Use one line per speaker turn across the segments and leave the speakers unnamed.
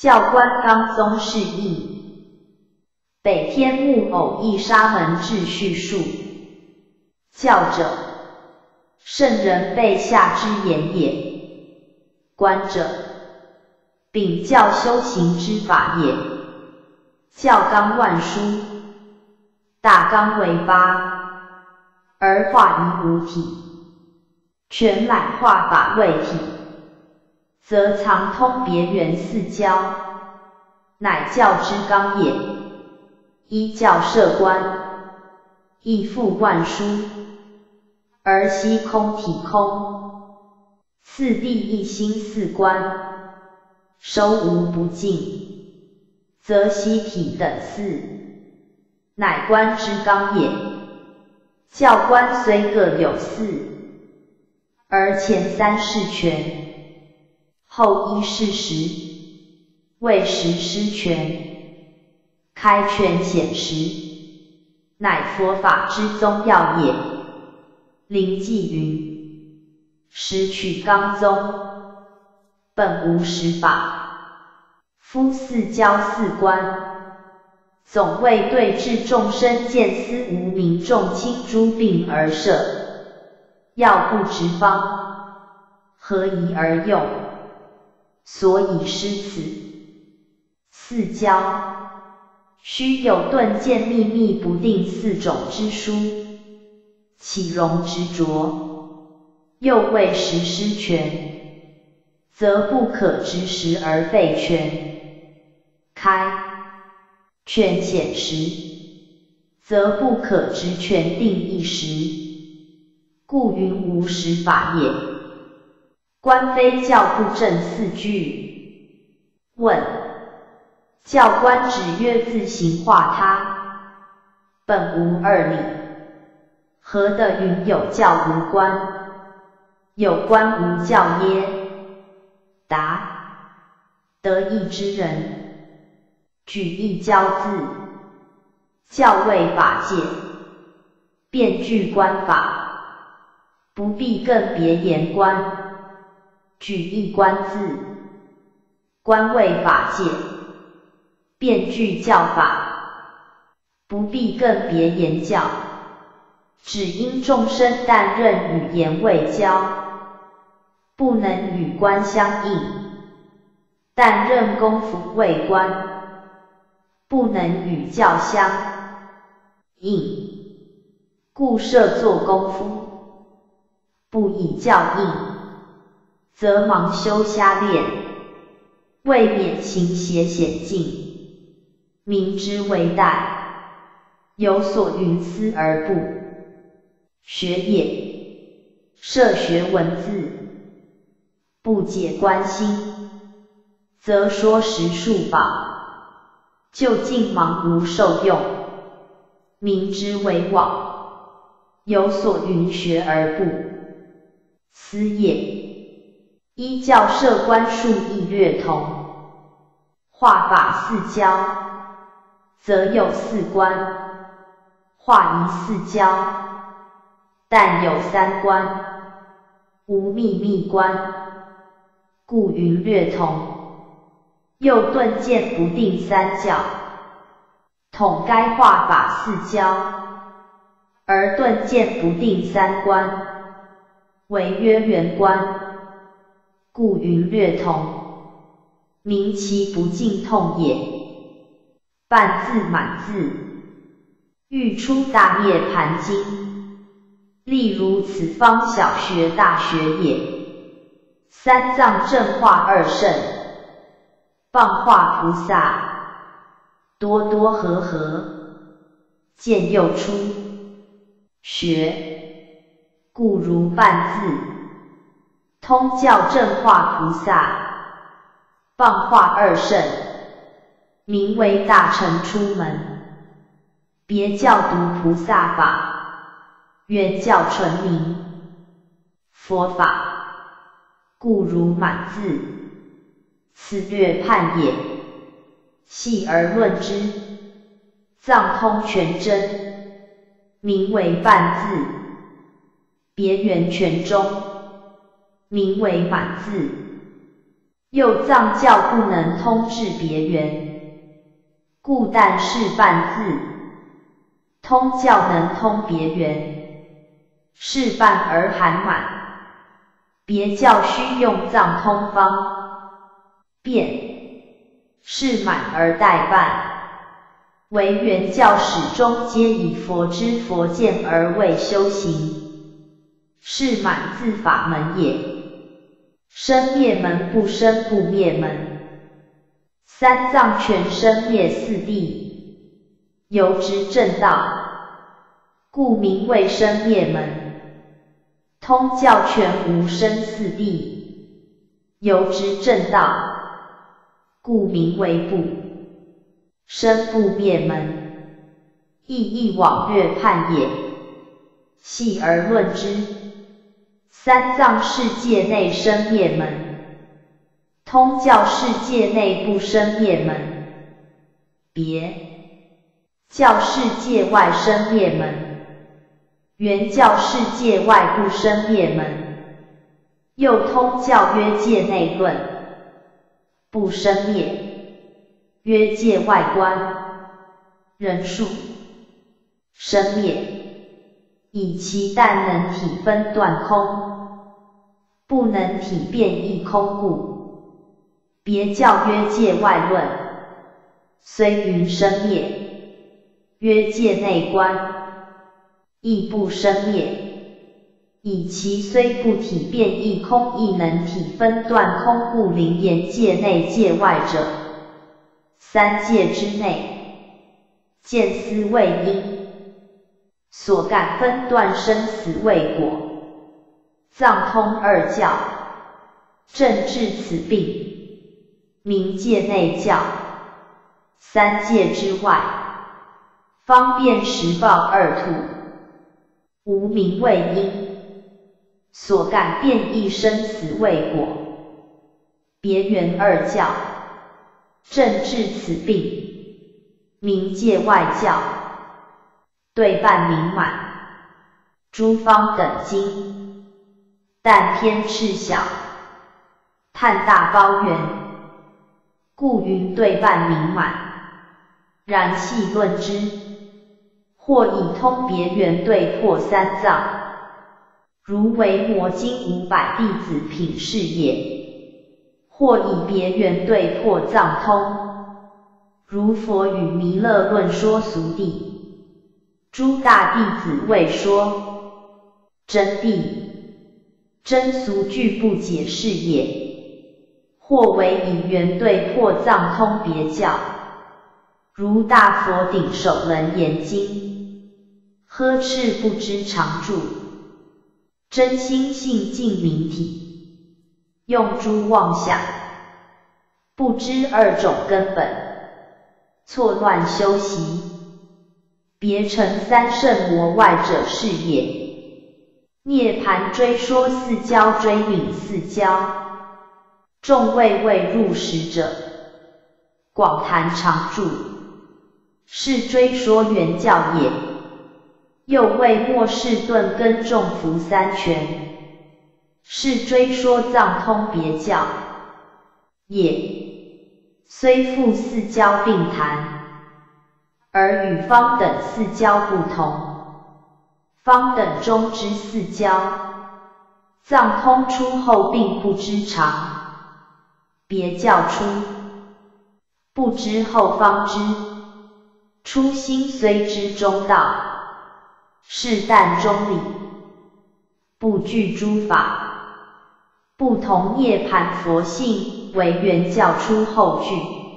教官纲宗释义，北天木偶一沙门志叙述。教者，圣人备下之言也。观者，秉教修行之法也。教纲万殊，大纲为8，而化仪无体，全乃化法为体，则藏通别圆四教，乃教之纲也。依教摄观，亦复万殊，而悉空体空，次第一心四观，收无不尽，则悉体等四，乃观之纲也。教观虽各有4，而前3是全，后1是实，谓实施全，开权显实，乃佛法之宗要也。灵记云：实取纲宗，本无实法。夫四教四观，总为对治众生见思无明众轻诸病而设，要不直方，何宜而用？所以施此四教，须有顿见秘密不定4种之殊，岂容执着？又谓实施权，则不可执实而废权；开权显实，则不可执权定一时，故云无实法也。观非教不正4句。问：教观指曰自行化他，本无2理，何得云有教无观？有观无教耶？答：得意之人，举一教字，教谓法界，便具观法，不必更别言观。举一观字，观谓法界，便具教法，不必更别言教。只因众生但认语言为教，不能与观相应；但认功夫为观，不能与教相应。故设作功夫，不以教应，则盲修瞎练，未免行邪险境，明之为殆，有所云思而不学也。设学文字，不解观心，则说实数宝，就近盲无受用，明之为妄，有所云学而不思也。依教摄观数亦略同，化法4教，则有4观；化仪4教，但有3观，无秘密观，故云略同。又顿见不定3教，统该化法4教，而顿见不定3观，为曰圆观，故云略同，明其不尽痛也。半字满字，欲出大涅盘经，例如此方小学大学也。三藏正化2圣，谤化菩萨，多多和合，见又出学，故如半字。通教正化菩萨，谤化2圣，名为大乘出门，别教读菩萨法，原教纯明佛法，故如满字。此略判也。细而论之，藏通全真，名为半字；别圆全中，名为满字。 又藏教不能通至别圆，故但是半字。通教能通别圆，是半而含满。别教须用藏通方，便是满而待半。唯圆教始终皆以佛之佛见而为修行，是满自法门也。生灭门不生不灭门，三藏全生灭四谛，由之正道，故名为生灭门。通教全无生四谛，由之正道，故名为不生不灭门。亦往略判也。细而论之，三藏世界内生灭门，通教世界内不生灭门，别教世界外生灭门，圆教世界外不生灭门。又通教曰界内论，不生灭，曰界外观，人数生灭。以其但能体分断空，不能体变异空故，别教曰界外论。虽云生灭，曰界内观，亦不生灭。以其虽不体变异空，亦能体分断空故，灵言界内界外者，三界之内，见思为因，所感分断生死为果。藏通二教，正治此病，名界内教。三界之外，方便实报二土，无名为因，所感变异生死为果。别圆二教，正治此病，名界外教。对半明满，诸方等经，但偏赤小，叹大包圆，故云对半明满。然细论之，或以通别圆对破三藏，如维摩经500弟子品释也；或以别圆对破藏通，如佛与弥勒论说俗谛。诸大弟子未说真谛，真俗俱不解释也。或为以圆对破藏通别教，如大佛顶首楞严经，呵斥不知常住，真心性净明体，用诸妄想，不知二种根本，错乱修习。别成三圣魔外者是也。涅盘追说四教追泯四教，众未入实者，广谈常住，是追说圆教也。又谓末世顿根众伏三全，是追说藏通别教也。虽复四教并谈，而与方等四教不同。方等中之四教，藏通出后并不知常，别教出，不知后方知。初心虽知中道，是但中理，不具诸法，不同涅盘佛性，为圆教出后具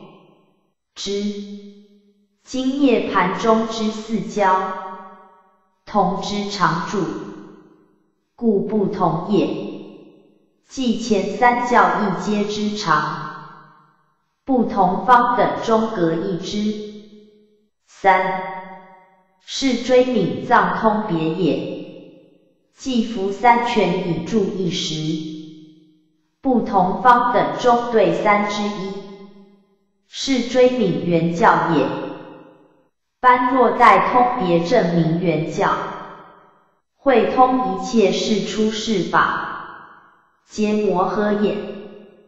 之。今涅盘中之四教，同之常住，故不同也。即前三教亦皆知常，不同方等中各一之。三是追泯藏通别也。即伏三全以住一时，不同方等中对三之一，是追泯圆教也。般若待通别证明圆教，会通一切世出世法，皆摩诃眼。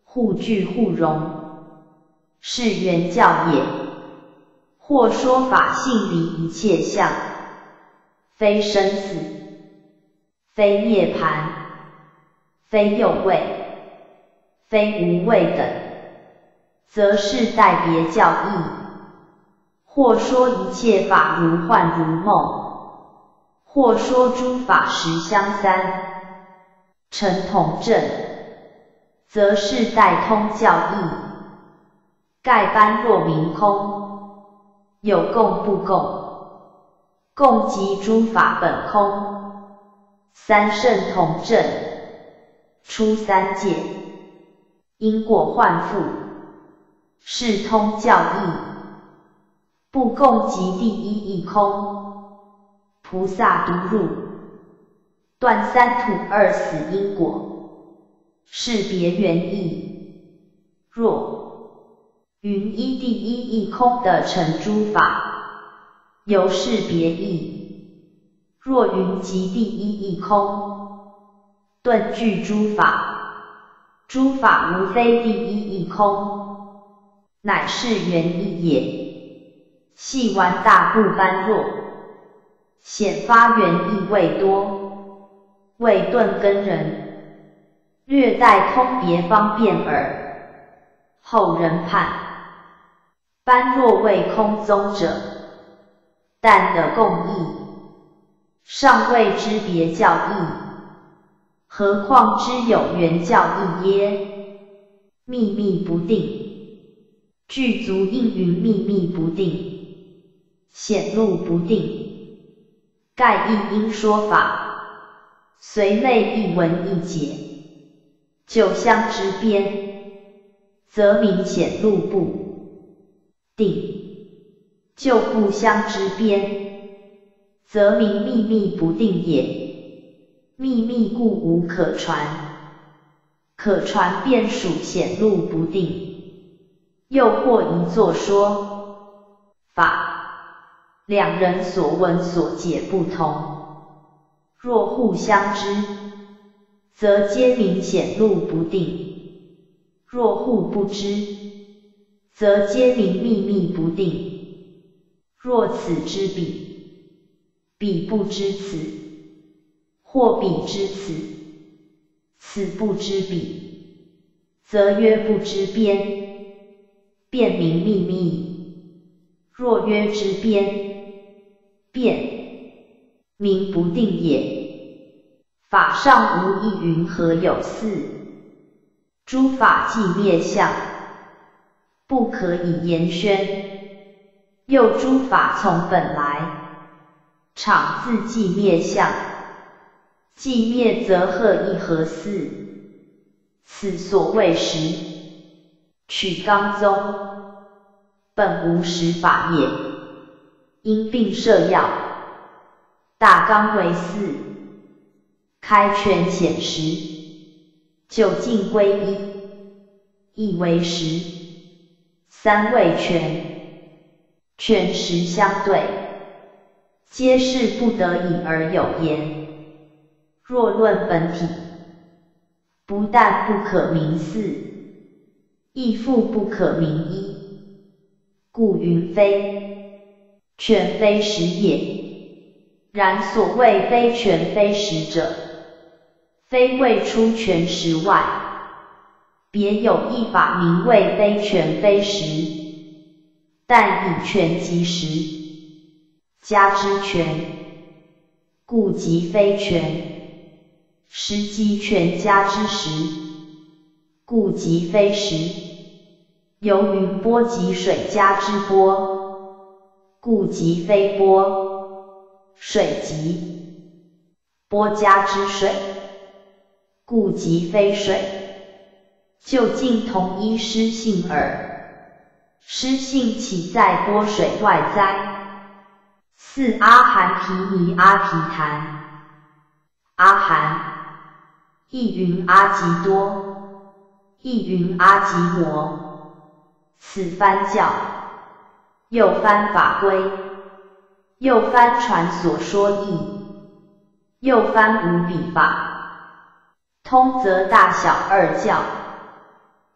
互具互融，是原教也。或说法性离一切相，非生死，非涅槃，非有味，非无味等，则是代别教义。或说一切法如幻如梦，或说诸法实相三，成同证，则是代通教义。盖般若明空，有共不共，共即诸法本空，三圣同证，出三界，因果幻复，是通教义。不共即第一义空，菩萨独入，断三途二死因果，是别原意。若云依第一义空的成诸法，由是别义。若云即第一义空，顿具诸法，诸法无非第一义空，乃是原意也。细玩大不般若，显发原意未多，未顿根人，略带通别方便耳。后人判般若为空宗者，但得共义，尚未知别教义，何况知有原教义耶？秘密不定，具足应云秘密不定，显露不定，盖一因说法，随类一文一解，就相之边，则明显露不定；就不相之边，则明秘密不定也。秘密故无可传，可传便属显露不定。又或一作说法，两人所闻所解不同，若互相知，则皆明显露不定；若互不知，则皆明秘密不定。若此知彼，彼不知此，或彼知此，此不知彼，则曰不知边，便明秘密；若曰知边，便名不定也。法上无一云何有四，诸法既灭相，不可以言宣。又诸法从本来，常自既灭相，既灭则何一何四？此所谓实。取纲宗，本无实法也。因并摄要，大纲为四，开权显实，就近归一，一为实，三为权，权实相对，皆是不得已而有言。若论本体，不但不可名四，亦复不可名一，故云非。权非实也。然所谓非权非实者，非谓出权实外，别有一法名为非权非实，但以权即实，加之权，故即非权；实即权加之实，故即非实。由云波及水加之波，故即非波；水即波加之水，故即非水。究竟同一失性耳。失性岂在波水外哉？四阿含毗尼阿毗昙，阿含亦云阿吉多，亦云阿吉摩。此番教，又番法规，又番传所说义，又番无比法。通则大小二教，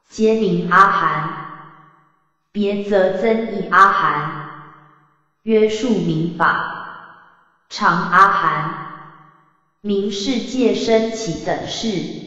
皆名阿含。别则增益阿含，约束名法，常阿含，名世界生起等事。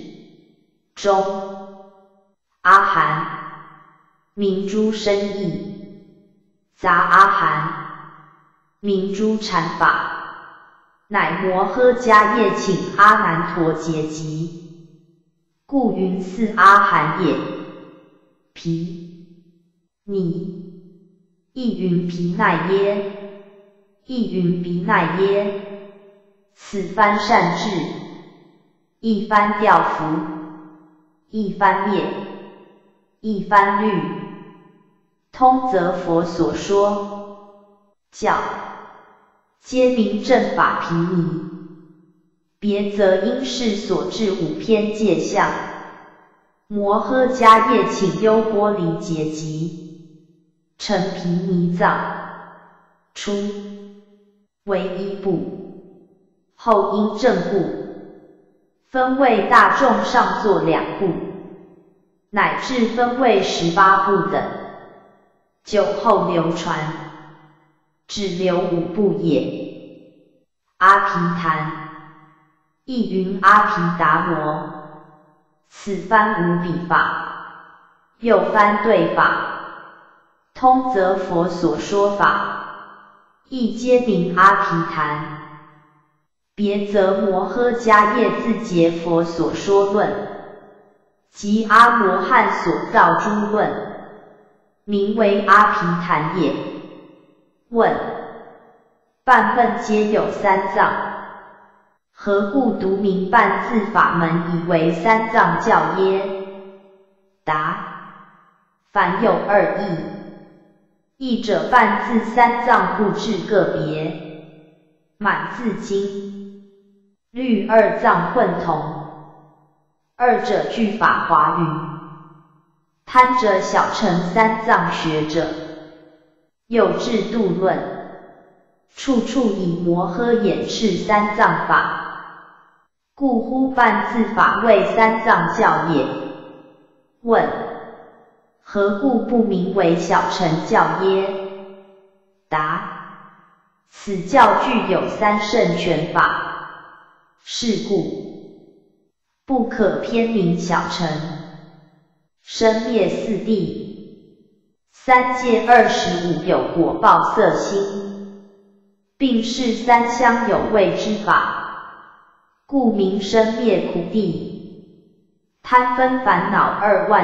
中阿含，名诸生义。杂阿含，名诸禅法，乃摩诃迦叶请阿难陀结集，故云四阿含也。毗尼，亦云毗奈耶，亦云毗奈耶。此番善智，一番调伏，一番灭，一番律，通则佛所说教，皆名正法毗尼。别则因事所致五偏界相。摩诃迦叶请优波离结集，成毗尼藏，初为一部，后因正部，分为大众上座两部，乃至分为18部等，久后流传，只留5部也。阿毗昙，亦云阿毗达摩。此番无比法，又番对法，通则佛所说法，亦皆名阿毗昙。别则摩诃迦叶自结佛所说论，即阿罗汉所造诸论，名为阿毗昙也。问：半分皆有三藏，何故独名半字法门以为三藏教耶？答：凡有2义，义者半字三藏不至个别，满字经，律2藏混同，二者具法华语，贪者小乘三藏学者，又至度论，处处以摩诃演示三藏法，故呼半字法为三藏教也。问：何故不名为小乘教耶？答：此教具有三圣权法，是故不可偏名小乘。生灭四谛，三界25有果报色心，并是三相有味之法，故名生灭苦谛。贪分烦恼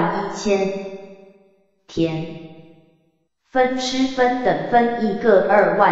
21000，田分痴分等分亦各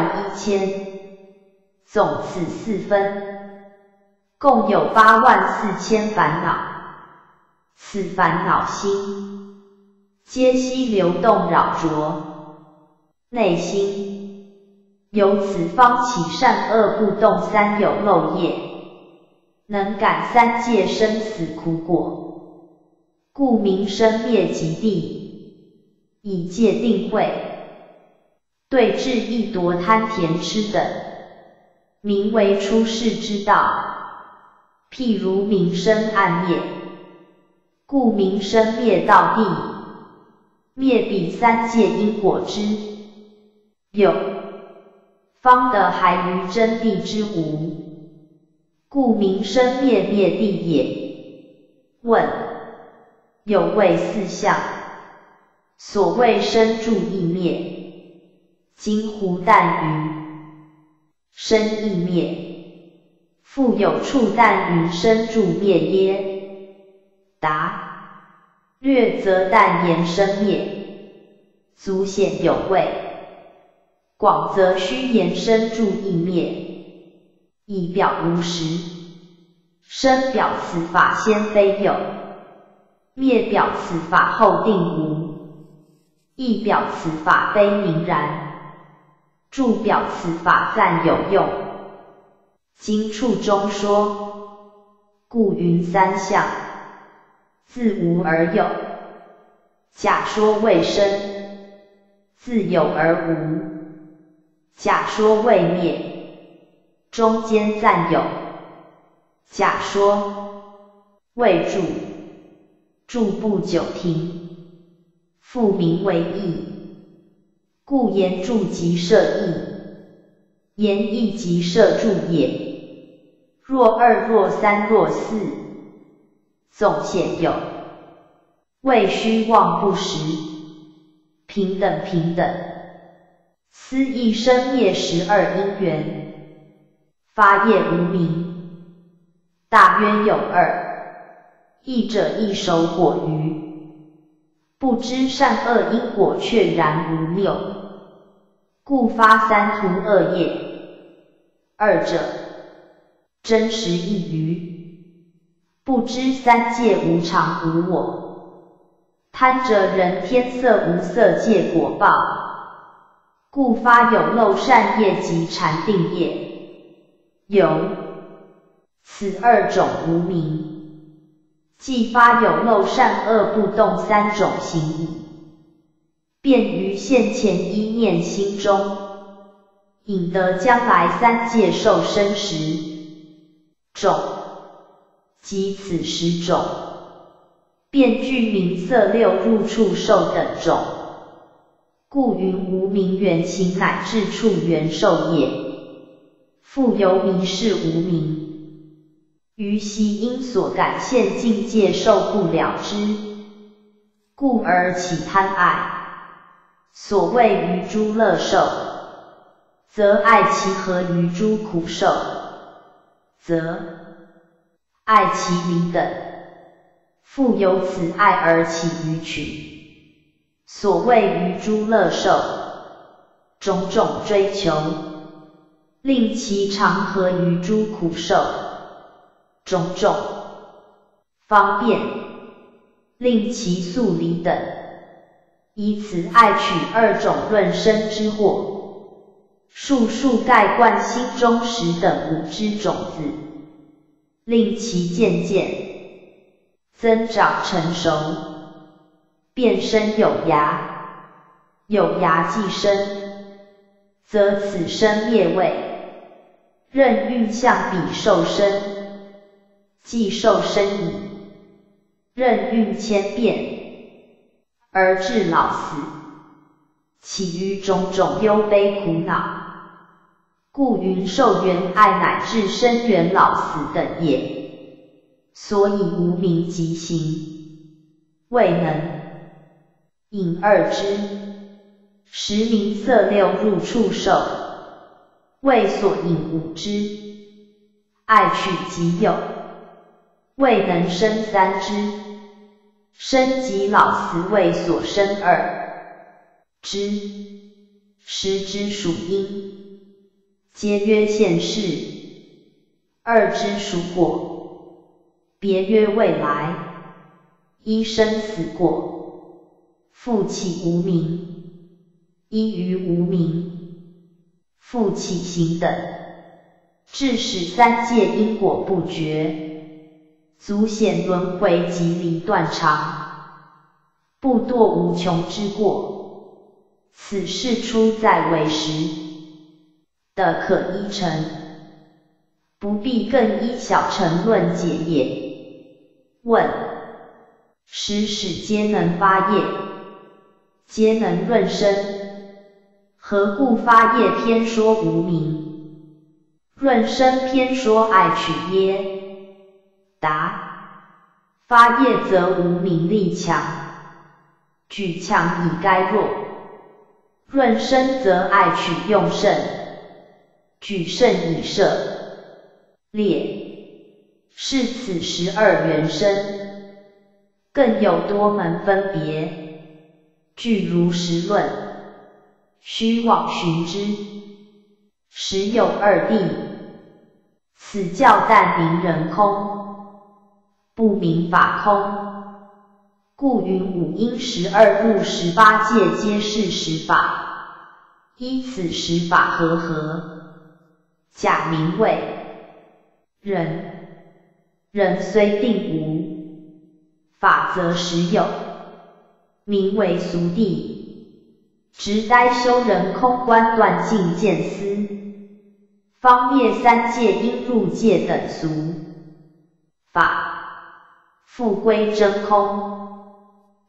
21000，总此4分，共有84000烦恼。此烦恼心，皆悉流动扰浊，内心由此方起善恶不动三有漏业，能感三界生死苦果，故名生灭极地，以戒定慧，对治易夺贪甜痴等，名为出世之道。譬如明生暗灭，故名生灭道地，灭彼三界因果之有，方得还于真谛之无，故名生灭灭地也。问：有为四相，所谓生住异灭，金湖淡云，生异灭，复有处淡云生住灭耶？答：略则淡言生灭，足显有味；广则虚言生住异灭，以表无实。生表此法先非有，灭表此法后定无，意表此法非明然，注表此法暂有用。经处中说，故云三相，自无而有，假说未生；自有而无，假说未灭；中间暂有，假说未住，住不久停。 复名为义。故言助即摄义，言义即摄助也。若二若三若四，纵显有，谓虚妄不实，平等平等。思义生灭12因缘，发业无明，大约有二。义者亦守果余，不知善恶因果确然无谬，故发三途恶业。二者真实异于，不知三界无常无我，贪着人天色无色界果报，故发有漏善业及禅定业。有此二种无明，既发有漏善恶不动三种行矣，便于现前一念心中，引得将来三界受生时种，即此10种，便具名色六入处受等种。故云无明缘起乃至处缘受也。复由迷是无明，于悉因所感现境界受不了之，故而起贪爱。所谓于诸乐受，则爱其合于诸苦受，则爱其离等，复由此爱而起于取。所谓于诸乐受，种种追求，令其常合于诸苦受，种种方便，令其速离等，以此爱取二种润生之祸，数数盖灌心中10等无知种子，令其渐渐增长成熟，变生有芽，有芽既生，则此生灭位，任运向彼受生，既受生矣，任运千变，而至老死，起于种种忧悲苦恼。故云受缘爱乃至生缘老死等也。所以无明即行，未能引二之。实名色六入处受，未所引五之。爱取即有，未能生三之。生及老死未所生二之。十之属因，皆曰现世；二之属果，别曰未来。一生死果，复起无明；一于无明，复起行等，致使三界因果不绝，足显轮回及离断常，不堕无穷之过。此事出在为实的可依成，不必更依小乘论解也。问：时使皆能发业，皆能润生，何故发业偏说无明，润生偏说爱取耶？答：发业则无明力强，举强以该弱；润生则爱取用胜，举胜以摄列。是此12缘生，更有多门分别，据如实论，须往寻之。实有二谛，此教但明人空，不明法空。故云五因12入18界皆是实法，依此实法和，假名为人。人虽定无，法则实有，名为俗谛。直呆修人空观断尽见思，方灭三界因入界等俗法，复归真空。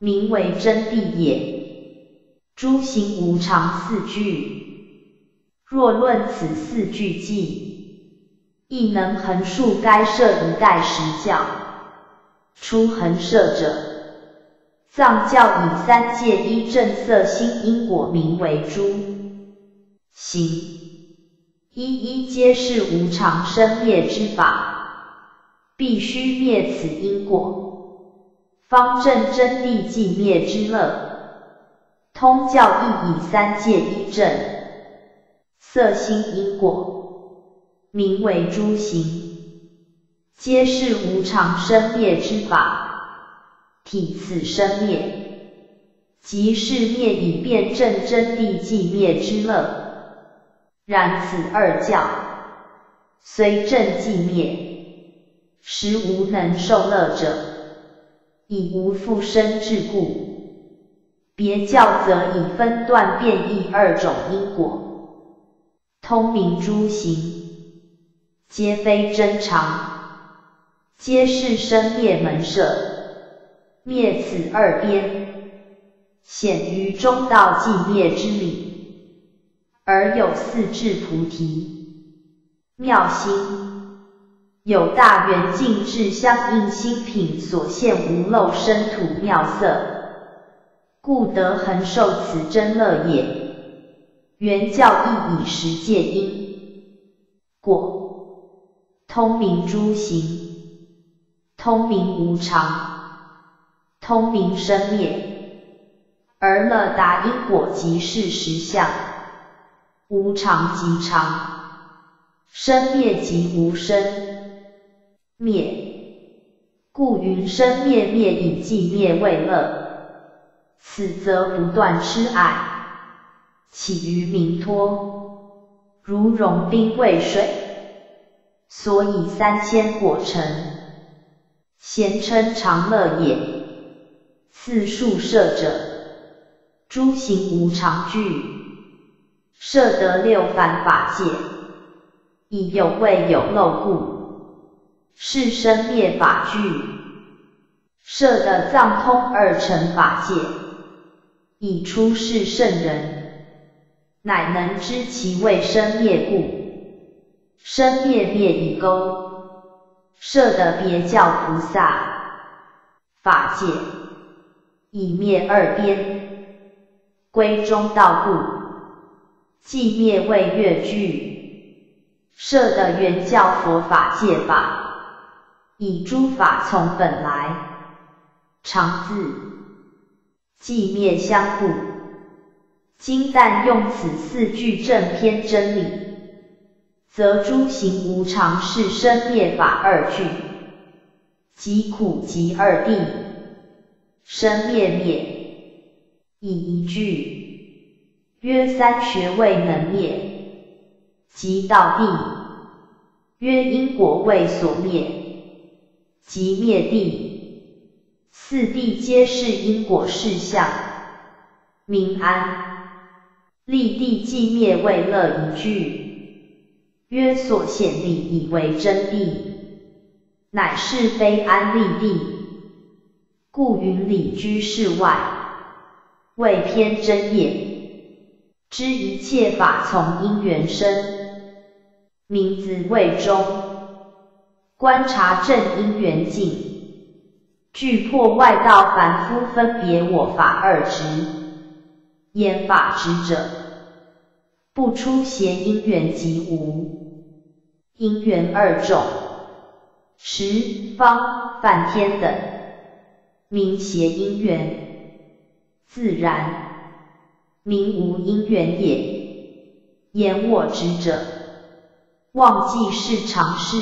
名为真谛也。诸行无常四句，若论此四句计，亦能横竖该摄一代实教。出横摄者，藏教以三界一正色心因果名为诸行，一一皆是无常生灭之法，必须灭此因果，方证真谛寂灭之乐。通教亦以三界一正色心因果名为诸行，皆是无常生灭之法，体此生灭，即是灭以辩证真谛寂灭之乐。然此二教虽证寂灭，实无能受乐者，以无复生之故。别教则以分段变异二种因果，通明诸行，皆非真常，皆是生灭门摄，灭此二边，显于中道寂灭之理，而有四智菩提妙心，有大圆净智相应心品所现无漏生土妙色，故得恒受此真乐也。原教亦以十界因果通明诸行，通明无常，通明生灭，而乐达因果即是实相，无常即常，生灭即无生灭，故云生灭灭以寂灭为乐。此则不断痴爱，起于明脱，如融冰为水，所以3000果成，咸称常乐也。次数摄者，诸行无常具，摄得六凡法界，以有为有漏故，是生灭法具，摄得藏通二乘法界，以出世圣人，乃能知其为生灭故，生灭灭以钩，摄得别教菩萨法界，以灭二边，归中道故，寂灭为越具，摄得原教佛法界法，以诸法从本来，常自寂灭相互。今但用此四句正偏真理，则诸行无常是生灭法二句，即苦集二谛，生灭灭，以一句，曰三学未能灭，即道谛，曰因果未所灭，即灭谛。四谛皆是因果事相，名安。立谛寂灭为乐一句，曰所显理以为真谛，乃是非安立谛，故云理居世外，谓偏真也。知一切法从因缘生，名子谓中。观察正因缘境，具破外道凡夫分别我法二执，言法执者，不出邪因缘即无。因缘二种，十方梵天等，名邪因缘，自然名无因缘也。言我执者，忘记是常事。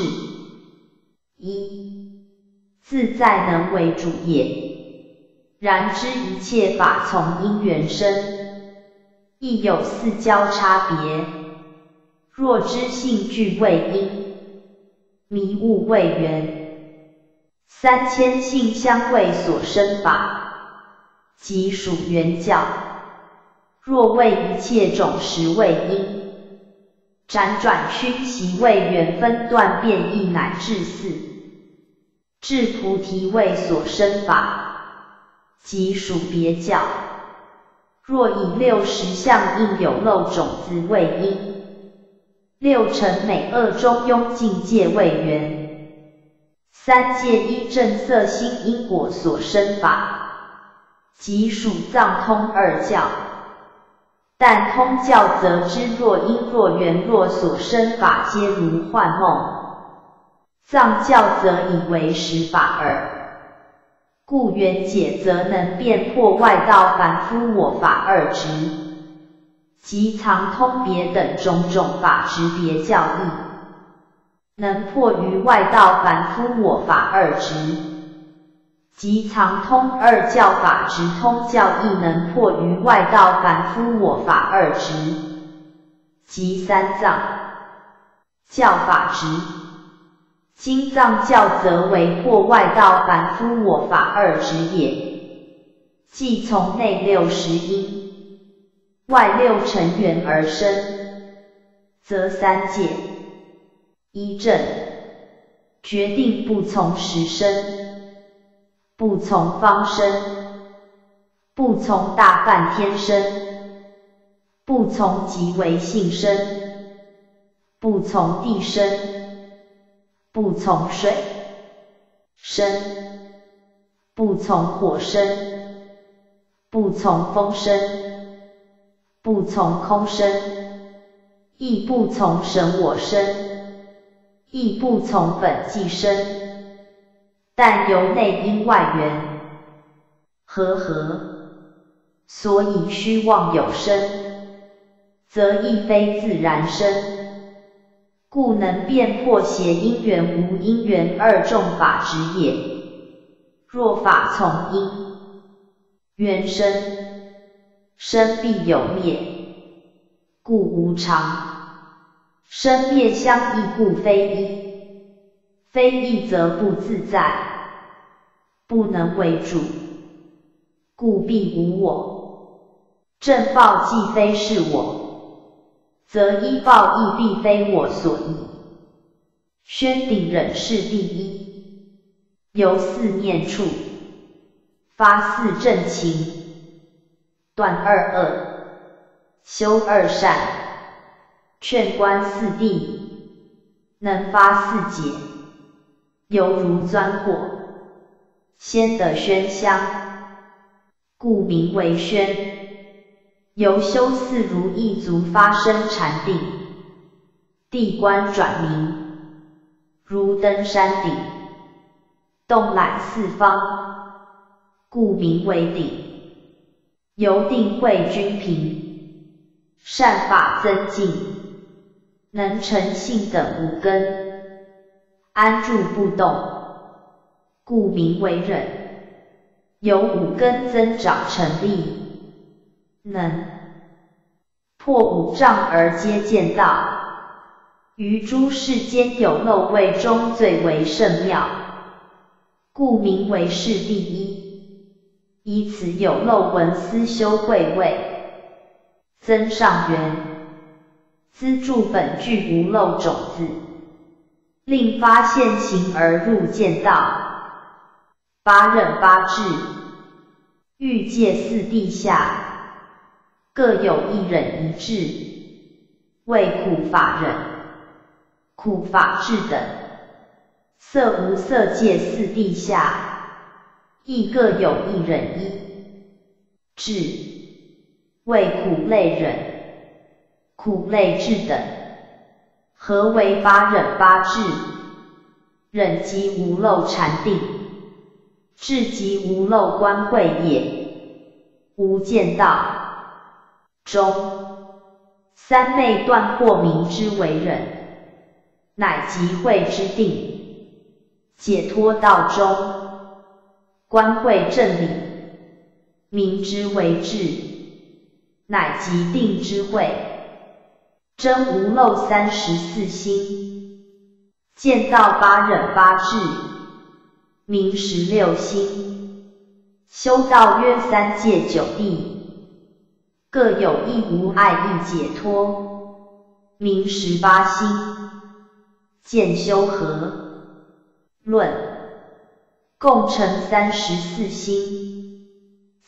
一自在能为主也。然知一切法从因缘生，亦有四交差别。若知性具为因，迷悟为缘，3000性相为所生法，即属原教。若为一切种实为因，辗转熏习为缘分段变异乃至四智菩提为所生法， 即属别教。若以60相应有漏种子为因，6乘每2中庸境界为缘，3界依正色心因果所生法，即属藏通2教。但通教则知若因若缘若所生法皆如幻梦，藏教则以为实法耳。故缘解则能辨破外道凡夫我法2执，及藏通别等种种法执别教义，能破于外道凡夫我法2执，即藏通2教法执通教义能破于外道凡夫我法2执，即三藏教法执。经藏教则为破外道凡夫我法2执也，即从内60因，外6乘缘而生，则3界依正决定不从实生，不从方生，不从大梵天生，不从极为性生，不从地生，不从水生，不从火生，不从风生，不从空生，亦不从神我生，亦不从本际生，但由内因外缘，所以虚妄有生，则亦非自然生。故能辨破邪因缘无因缘2种法执也。若法从因缘生，生必有灭，故无常。生灭相异，故非一。非一则不自在，不能为主，故必无我。正报既非是我，则依报亦必非我所依。宣顶忍是第一，由4念处，发4正情，断2恶，修2善，劝观4谛，能发4解，犹如钻火，先得宣香，故名为宣。由修4如意足发生禅定，地观转明，如登山顶，洞览4方，故名为顶。由定慧均平，善法增进，能成性等5根，安住不动，故名为忍。由5根增长成立，能破5障而皆见道，于诸世间有漏位中最为甚妙，故名为是第一。以此有漏闻思修慧位，增上缘，资助本具无漏种子，令发现行而入见道。8忍8智，欲界4地下，各有1忍1智，为苦法忍、苦法智等。色无色界4地下，亦各有1忍1智，为苦类忍、苦类智等。何为8忍8智？忍即无漏禅定，智即无漏观慧也。无间道中，三昧断惑名之为忍，乃即慧之定。解脱道中，观慧正理，名之为智，乃即定之慧。真无漏34心，见道8忍8智，名16心。修道约3界9地，各有一无碍一解脱，名18心。见修和论，共成34心。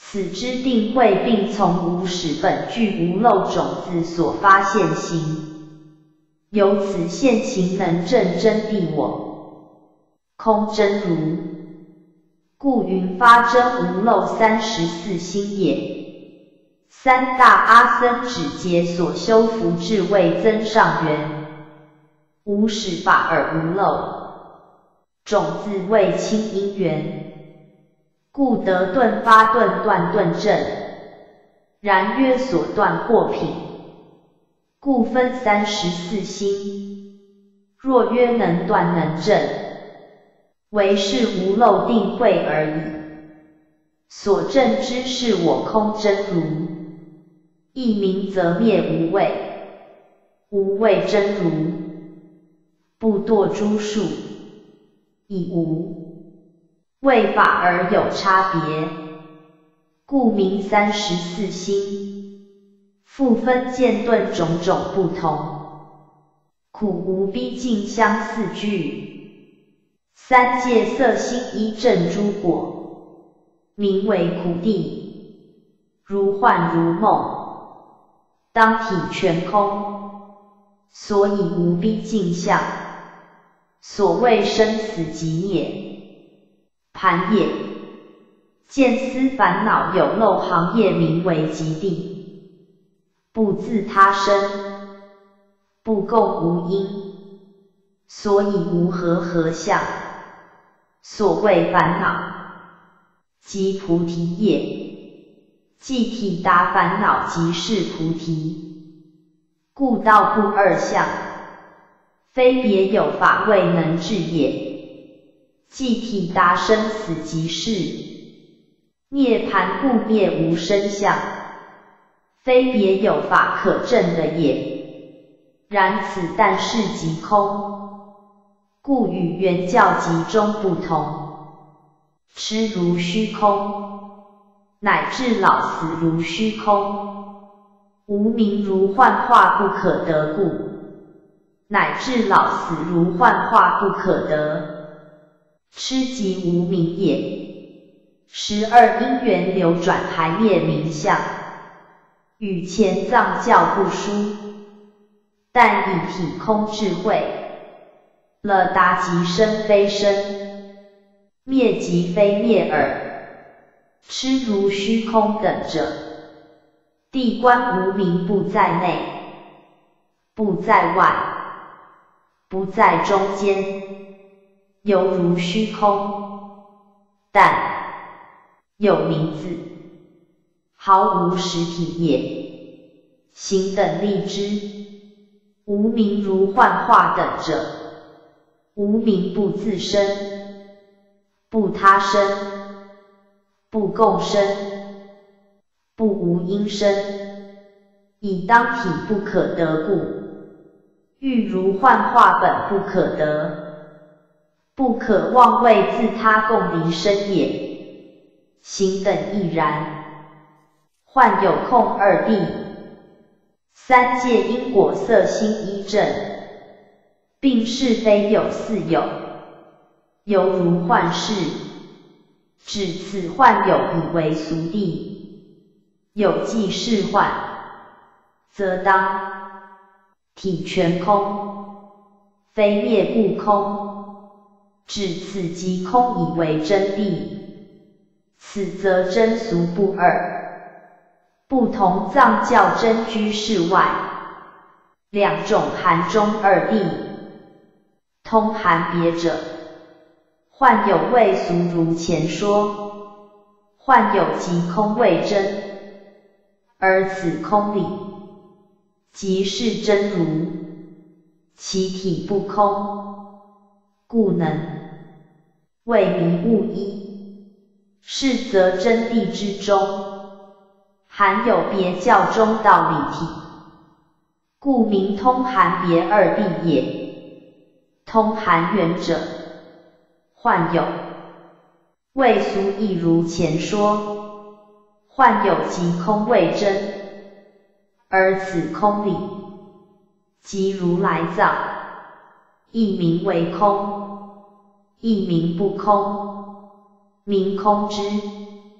此之定慧并从无始本具无漏种子所发现行，由此现行能证真谛我空真如，故云发真无漏34心也。三大阿僧只劫所修福智慧增上缘，无始法而无漏，种子为清因缘，故得顿发顿断顿证。然曰所断或品，故分34心。若曰能断能证，唯是无漏定慧而已。所证之是我空真如，一名则灭无畏，无畏真如，不堕诸数，以无畏法而有差别，故名34心。复分渐顿种种不同，苦无逼近相似具，三界色心依正诸果，名为苦地，如幻如梦，当体全空，所以无逼近相。所谓生死极灭，盘也。见思烦恼有漏行业，名为极地，不自他生，不共无因，所以无合相。所谓烦恼，即菩提也。即体达烦恼即是菩提，故道不二相，非别有法未能治也。即体达生死即是涅槃，故灭无生相，非别有法可证的也。然此但是即空，故与原教集中不同。痴如虚空，乃至老死如虚空，无明如幻化不可得故，乃至老死如幻化不可得。痴即无明也。12因缘流转还灭名相，与前藏教不殊，但以体空智慧，了达即生非生，灭即非灭耳。痴如虚空等者，地观无明不在内，不在外，不在中间，犹如虚空，但有名字，毫无实体也。行等立之，无明如幻化等者，无明不自生，不他生，不共生，不无因生，以当体不可得故，欲如幻化本不可得，不可妄为自他共离生也。行等亦然。幻有空二谛，三界因果色心依正，并是非有四有，犹如幻视。指此幻有以为俗谛，有既是幻，则当体全空，非灭不空。指此即空以为真谛，此则真俗不二，不同藏教真居士外，两种含中二谛，通含别者。幻有为俗如前说，幻有即空为真，而此空理，即是真如，其体不空，故能为迷悟一。是则真谛之中，含有别教中道理体，故名通含别二谛也。通含缘者，幻有为俗亦如前说，幻有即空为真，而此空理，即如来藏，亦名为空，亦名不空，名空之。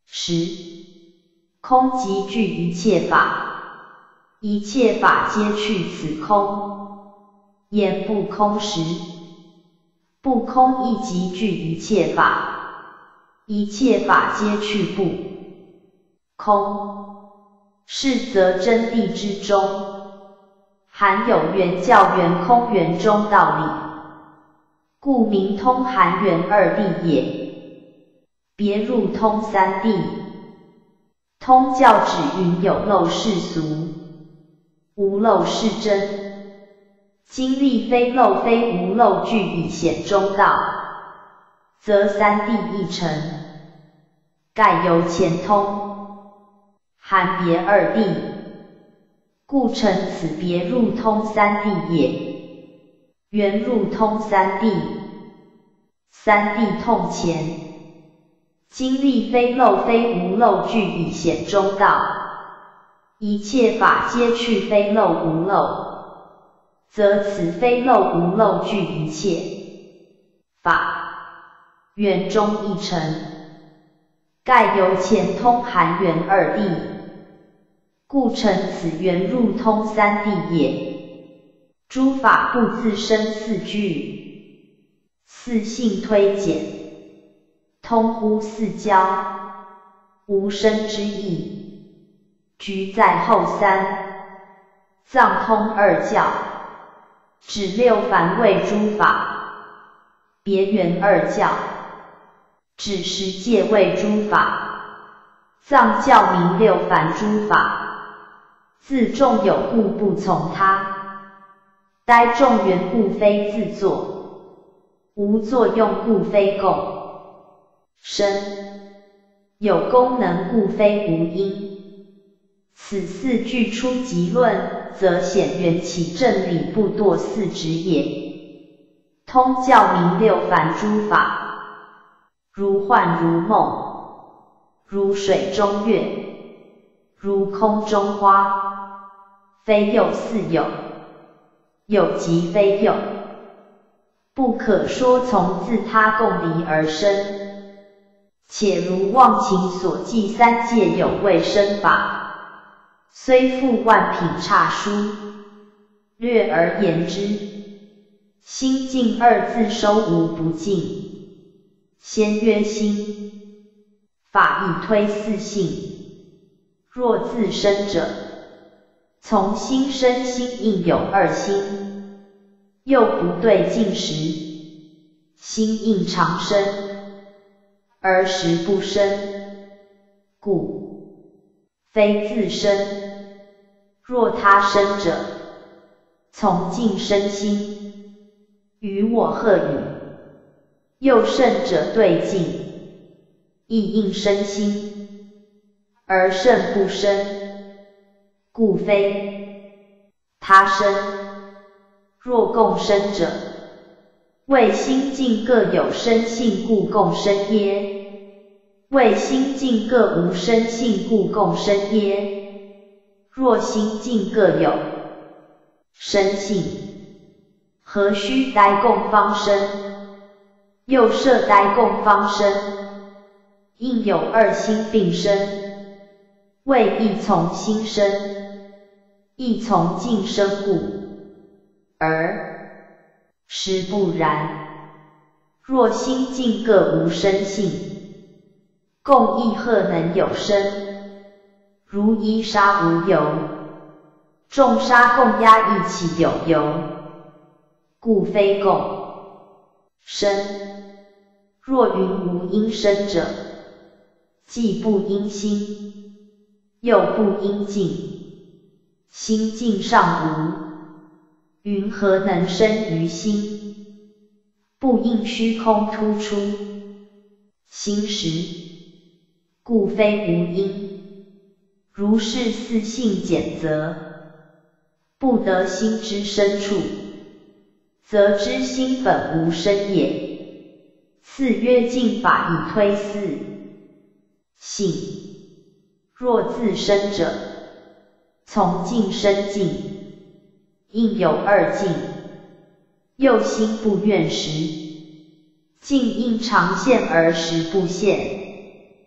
10. 空即具一切法，一切法皆去此空。言不空时，不空亦即具一切法，一切法皆去不空。是则真谛之中，含有圆教圆空圆中道理，故名通含圆二谛也。别入通三谛。通教指云有漏是俗，无漏是真。经历非漏非无漏具以显中道，则三谛亦成。盖由前通，含别二谛，故成此别入通三谛也。圆入通三谛，三谛通前。经历非漏非无漏具以显中道，一切法皆去非漏无漏，则此非漏无漏具一切法，圆中亦成。盖由前通含圆二谛，故成此圆入通三谛也。诸法不自生四句，四性推简。通乎四交，无生之意。局在后三，藏通二教，指六凡谓诸法；别圆二教，指十界谓诸法。藏教名六凡诸法，自众有故不从他。呆众缘故非自作，无作用故非共。生有功能故非无因。此四句出集论，则显缘起正理不堕四执也。通教名六凡诸法，如幻如梦，如水中月，如空中花，非有似有，有即非有，不可说从自他共离而生。且如忘情所记三界有未生法，虽复万品差殊，略而言之，心净二字收无不尽。先曰心，法亦推四性。若自生者，从心生心应有二心，又不对尽时，心应常生。而时不生，故非自生。若他生者，从尽生心，与我贺语。又圣者对尽，亦应生心，而圣不生，故非他生。若共生者，为心净各有生性故共生耶？为心净各无生性故共生耶？若心净各有生性，何须呆共方生？又设呆共方生，应有二心并生，为亦从心生，亦从净生故。而实不然。若心净各无生性，共亦何能有生？如一沙无油，众沙共压一起有油，故非共生。若云无因生者，既不因心，又不因境，心境尚无，云何能生于心？不应虚空突出，心实，故非无因。如是四性简则，不得心之深处，则知心本无生也。次曰净法以推四性。若自生者，从净生净，应有二净。又心不愿时，境应常现而时不现，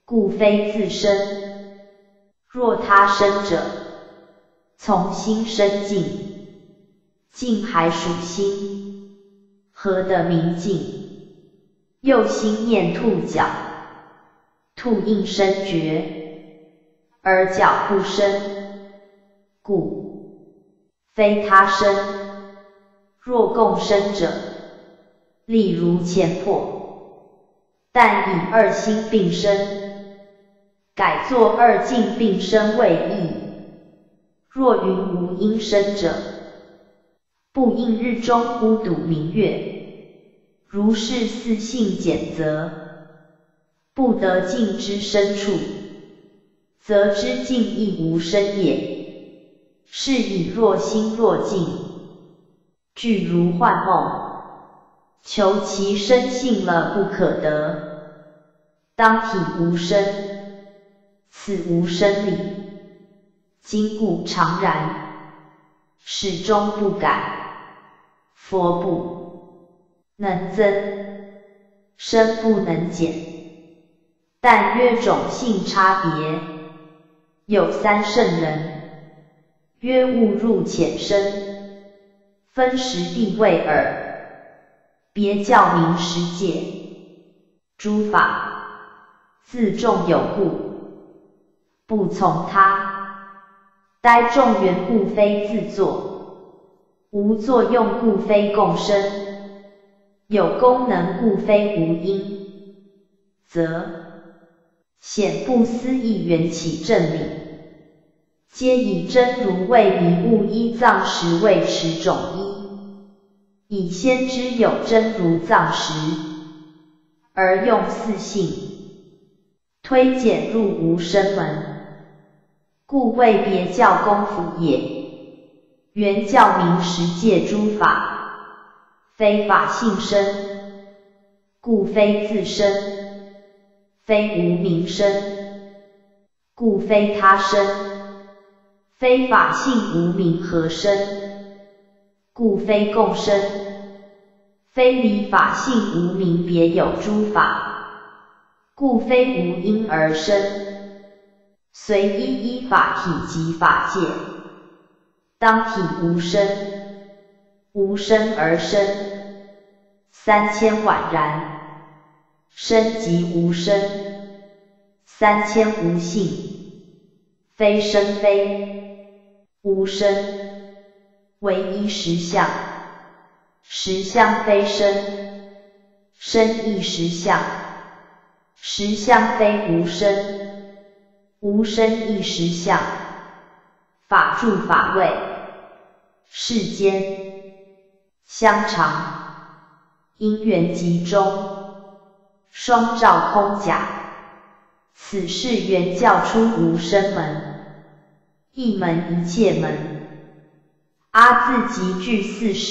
故非自生。若他生者，从心生净，净还属心，何得明净？又心念兔角，兔应生绝，而角不生，故非他生。若共生者，例如前破，但以二心并生，改作二境并生为义。若云无因生者，不应日中孤睹明月，如是四性简则，不得境之深处，则知境亦无生也。是以若心若境，具如幻梦，求其生性了不可得。当体无生，此无生理，今故常然，始终不改。佛不能增，生不能减，但曰种性差别。有三圣人，曰误入浅深，分实地位耳，别教明实界。诸法自众有故，不从他，呆众缘故非自作，无作用故非共生，有功能故非无因，则显不思议缘起正理，皆以真如为迷悟依藏实为持种一，以先知有真如藏实，而用四性推简入无生门，故谓别教功夫也。原教明实界诸法，非法性生，故非自生，非无明生，故非他生，非法性无明合生，故非共生，非离法性无明别有诸法，故非无因而生，随依法体及法界。当体无生，无生而生，三千宛然，生即无生，三千无性，非生非，无生，唯一实相，实相非生，生亦实相，实相非无生，无生亦实相。法住法位，世间相长，因缘集中，双照空假。此是原教出无生门，一门一切门。阿字即具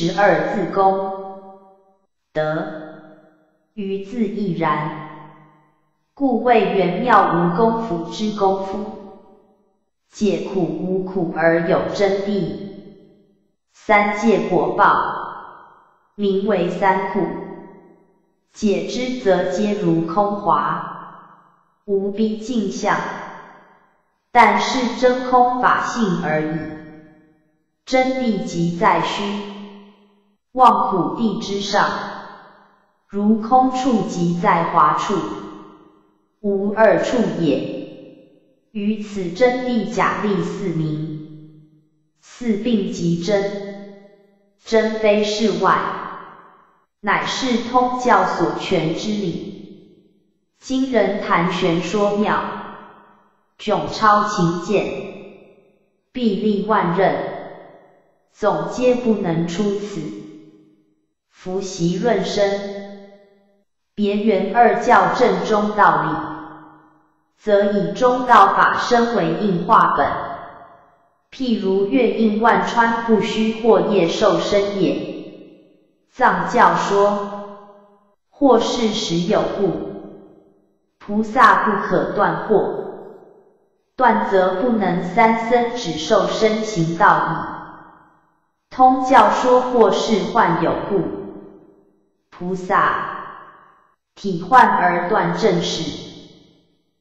42字功德，于字亦然，故谓圆妙无功夫之功夫。解苦无苦而有真谛，三界果报，名为三苦。解之则皆如空华，无逼镜相，但是真空法性而已。真谛即在虚妄苦地之上，如空处即在华处，无二处也。于此真谛假立四名，四并即真，真非世外，乃是通教所全之理。今人谈玄说妙，迥超勤俭，必立万仞，总皆不能出此。夫习论生，别圆二教正中道理，则以中道法身为应化本，譬如月应万川不须或业受身也。藏教说，或是实有故，菩萨不可断惑，断则不能三僧只受身行道矣。通教说或是幻有故，菩萨体幻而断正实，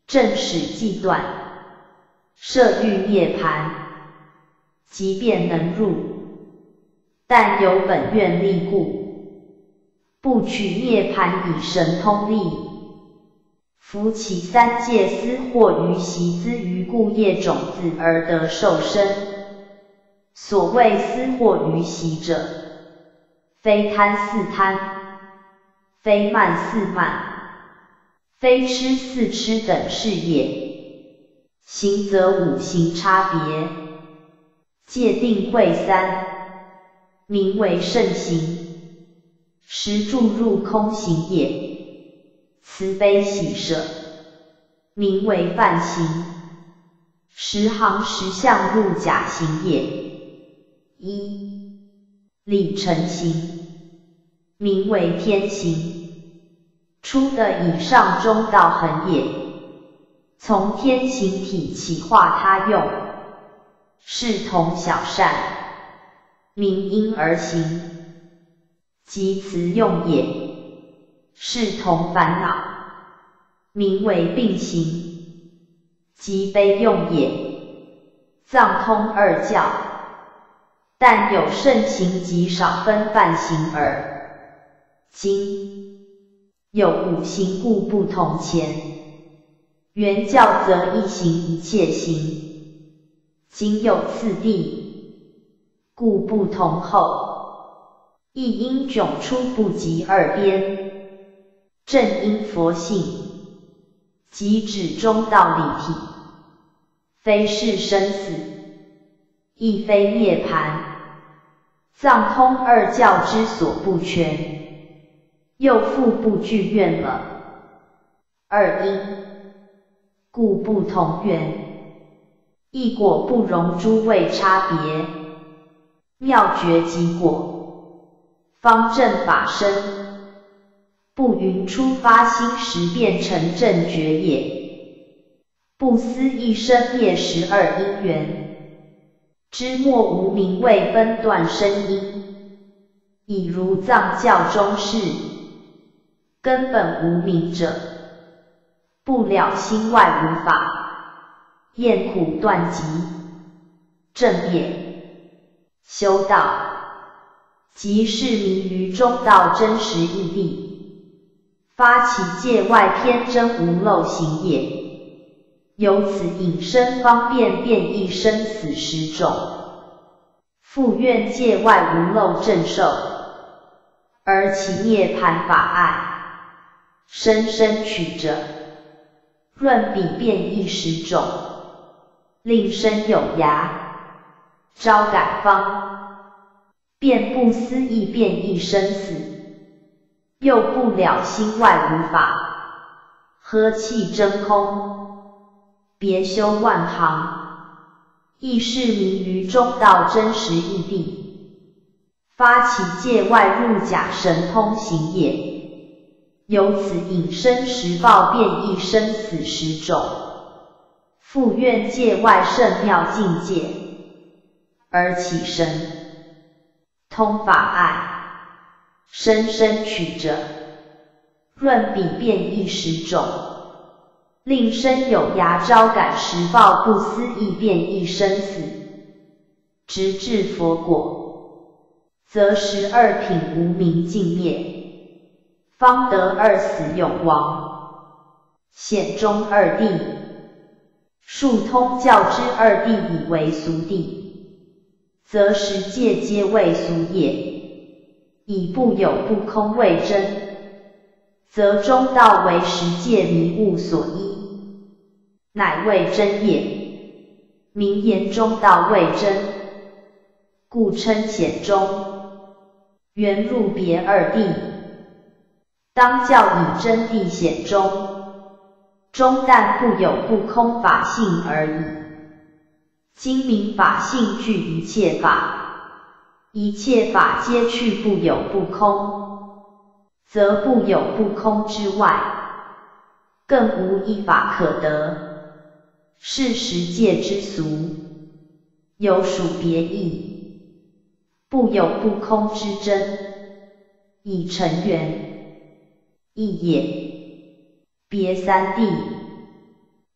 正始既断，设欲涅槃，即便能入，但有本愿力故，不取涅槃以神通力。夫其三界思或于习资于故业种子而得受生。所谓思或于习者，非贪似贪，非慢似慢，非痴似痴等是也。行则五行差别，界定会三，名为圣行，实住入空行也。慈悲喜舍，名为梵行，十行十相入假行也。一、理成行，名为天行，出的以上中道恒也。从天行体起化他用，是同小善，名因而行，即此用也。是同烦恼，名为病行，即悲用也。藏通二教，但有圣行及少分梵行耳。今有五行故不同前，原教则一行一切行，今有次第，故不同后，亦因迥出不及二边。正因佛性，即指中道理体，非是生死，亦非涅槃。藏通二教之所不全，又复不具愿了。二因，故不同源，异果不容诸位差别。妙觉即果，方正法身。不云初发心时变成正觉也。不思一生灭12因缘，知末无明未分断生因，已如藏教中是根本无明者，不了心外无法，厌苦断集，正业修道，即是迷于中道真实义谛。发起界外偏真无漏行也，由此引申方便变异生死10种，复愿界外无漏正受，而其涅槃法爱，深深取者，润彼变异10种，令身有涯，招感方，便不思议变异生死。又不了心外无法，呵气真空，别修万行，亦是迷于中道真实义谛，发起界外入假神通行也。由此引申实报变异生死10种，复愿界外圣妙境界，而起神通法爱。深深取者，润彼变异10种，令身有涯招感实报不思议变异生死，直至佛果，则12品无明尽灭，方得二死永亡，显中二谛，数通教之二谛以为俗谛，则10界皆为俗也。以不有不空为真，则中道为10界迷雾所依，乃为真也。名言中道为真，故称显中，原入别二谛，当教以真谛显中，中但不有不空法性而已。今明法性具一切法，一切法皆去不有不空，则不有不空之外，更无一法可得，是10界之俗，有属别义，不有不空之真，以成缘，义也。别三谛，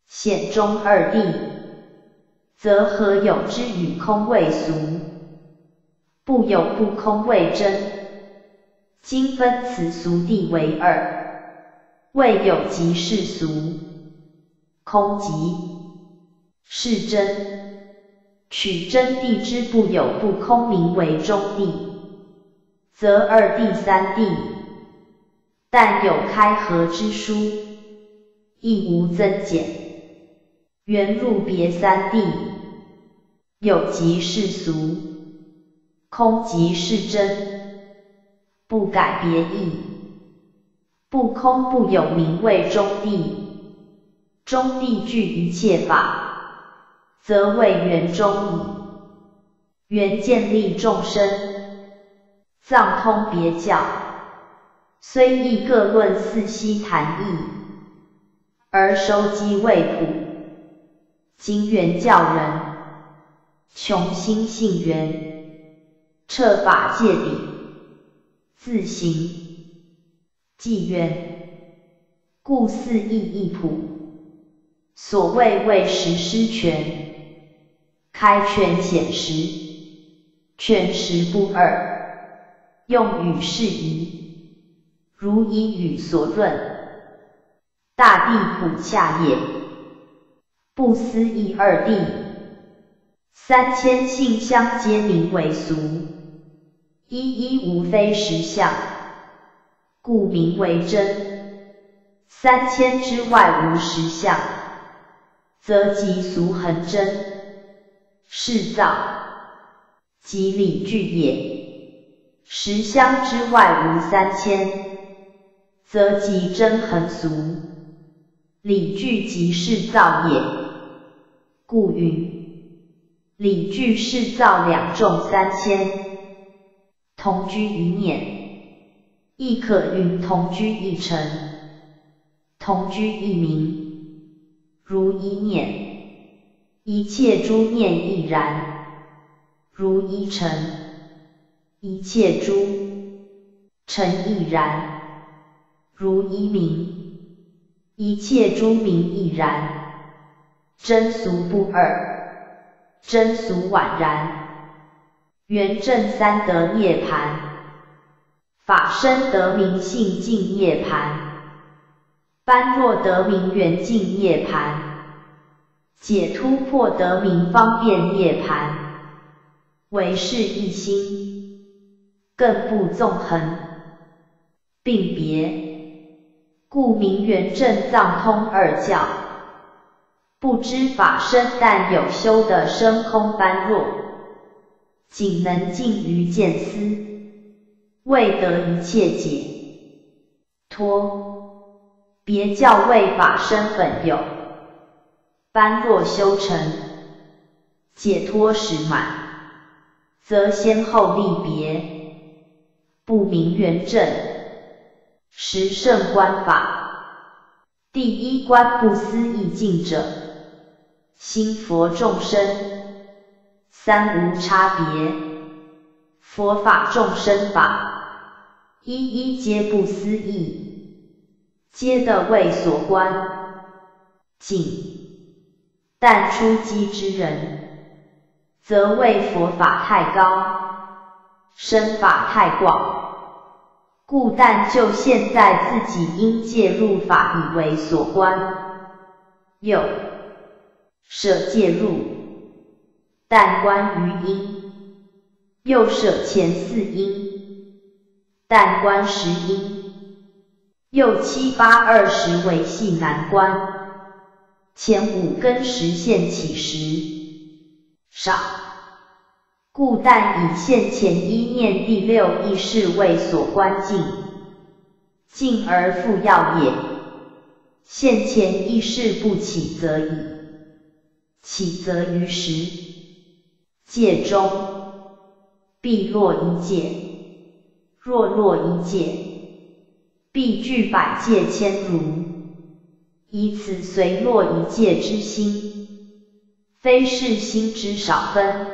显中二谛，则何有之与空谓俗？不有不空谓真。今分此俗谛为二，谓有即是俗，空即是真。取真谛之不有不空名为中谛，则二谛三谛，但有开合之殊，亦无增减。原入别三谛，有即是俗，空即是真，不改别义。不空不有名为中谛，中谛具一切法，则谓圆中矣。圆建立众生，藏通别教，虽亦各论四悉谈义，而收机未朴。今圆教人，穷心性圆，彻法界理，自行即圆，故四义亦朴。所谓为实施全，开权显实，权实不二，用语适宜，如以语所论，大谛普洽也。不思议二谛，三千性相皆名为俗，一一无非实相，故名为真。三千之外无实相，则即俗恒真，是造即理具也。实相之外无三千，则即真恒俗，理具即是造也。故云：理具是造两众三千，同居一念，亦可云同居一尘，同居一名。如一念，一切诸念亦然；如一尘，一切诸尘亦然；如一名，一切诸名亦然。真俗不二，真俗宛然。圆正三得涅槃，法身得名性净涅槃，般若得名圆净涅槃，解突破得名方便涅槃。唯是一心，更不纵横，并别，故名圆正藏通二教。不知法身但有修的生空般若，仅能尽于见思，未得一切解脱。别教为法身本有，般若修成，解脱时满，则先后立别，不名圆正。十圣观法，第一观不思议境者，心佛众生，三无差别。佛法众生法，一一皆不思议，皆得为所观。仅但出机之人，则谓佛法太高，身法太广，故但就现在自己应介入法以为所观。又舍介入，但观于因；又舍前四因，但观十因；又七八20为系难观，前五根十现起时少，故但以现前一念第六意识为所观境，境而复要也。现前意识不起则已，起则于时界中，必落一界；若落一界，必具百界千如。以此随落一界之心，非是心之少分，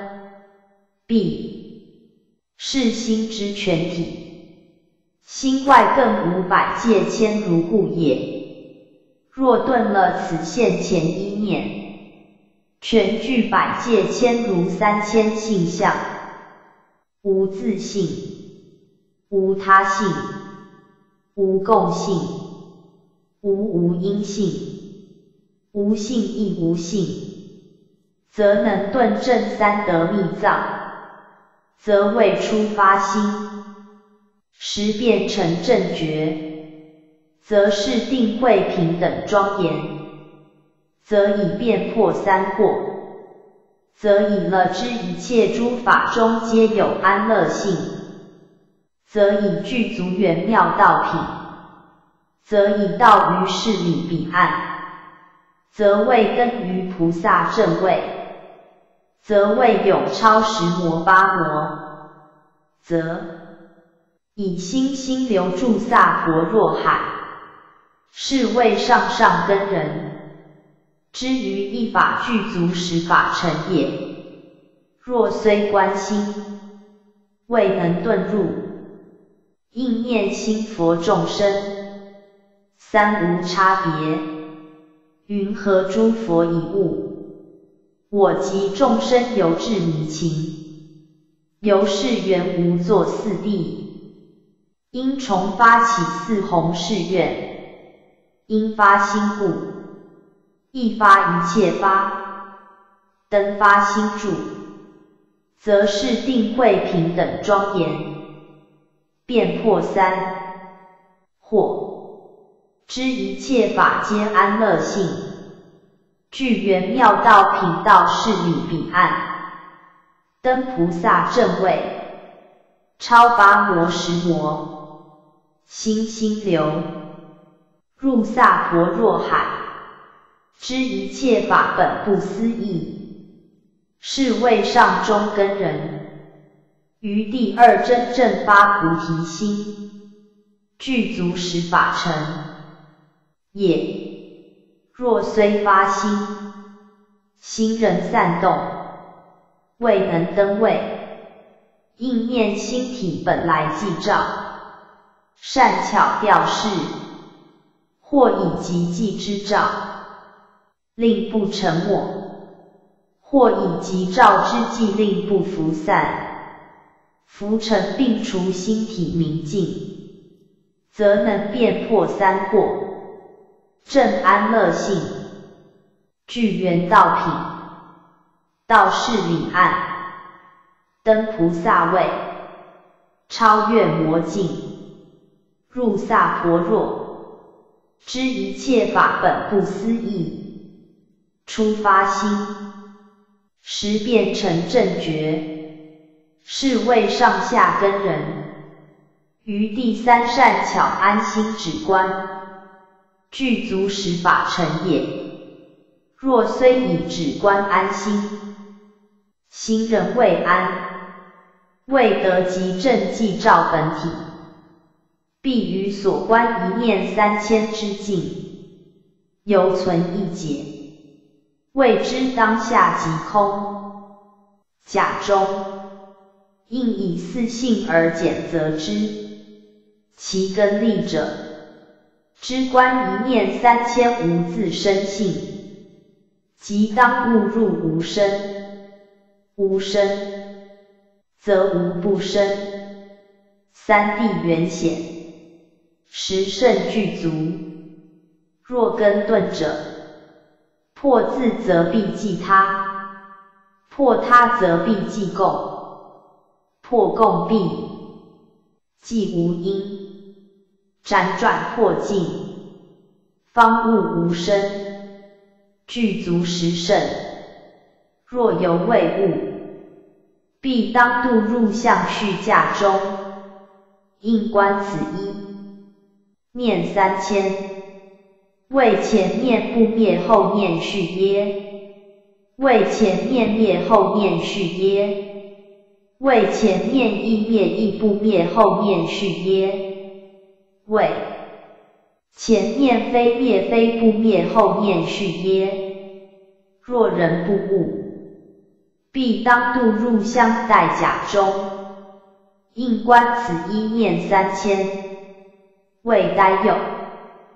必是心之全体。心外更无百界千如故也。 若顿了此现前一念，全具百界千如3000性相，无自性，无他性，无共性，无因性，无性亦无性，则能顿证三德密藏，则谓初发心，时变成正觉，则是定慧平等庄严，则已遍破三惑，则已了知一切诸法中皆有安乐性，则已具足圆妙道品，则已到于事理彼岸，则谓登于菩萨正位，则谓永超十魔八魔，则以心流注萨婆若海，是谓上上根人，知于一法具足十法成也。若虽观心，未能顿入，应念心佛众生，三无差别，云何诸佛以悟？我及众生犹至迷情，由是缘无作四谛，因重发起四弘誓愿，因发心故，亦发一切发，登发心住，则是定慧平等庄严，遍破三惑，知一切法皆安乐性，具圆妙道品道事理彼岸，登菩萨正位，超八魔十魔，心流入萨婆若海，知一切法本不思议，是谓上中根人，于第二真正发菩提心，具足十法成也。若虽发心，心仍散动，未能登位，应念心体本来即照，善巧调饰，或以极际之照，令不沉没，或以极照之际令不浮散，浮沉并除心体明净，则能遍破三惑，正安乐性，具圆道品，道事理岸，登菩萨位，超越魔境，入萨婆若，知一切法本不思议，初发心，时变成正觉，是谓上下根人，于第三善巧安心止观，具足十法成也。若虽以止观安心，心仍未安，未得极正寂照本体，必于所观一念3000之境，犹存一解，谓之当下即空。假中应以四性而简择之，其根利者，知观一念3000无自生性，即当误入无生，无生则无不生，三谛圆显，十圣具足。若根顿者，破自则必即他，破他则必即共，破共必即无因，辗转破尽，方悟无生，具足十圣。若犹未悟，必当度入相续架中，应观此一念3000，谓前念不灭后念续耶？谓前念灭后念续耶？谓前念亦灭亦不灭后念续耶？谓前念非灭非不灭后念续耶？若人不悟，必当度入相待假中，应观此一念3000，谓呆有